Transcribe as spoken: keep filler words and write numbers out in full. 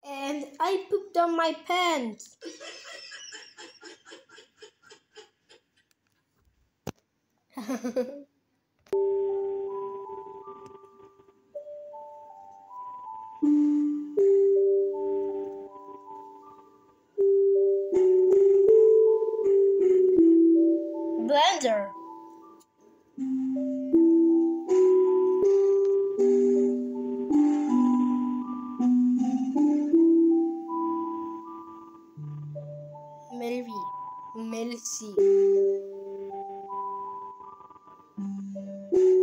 And I pooped on my pants. Blender. Melvi. Melcy.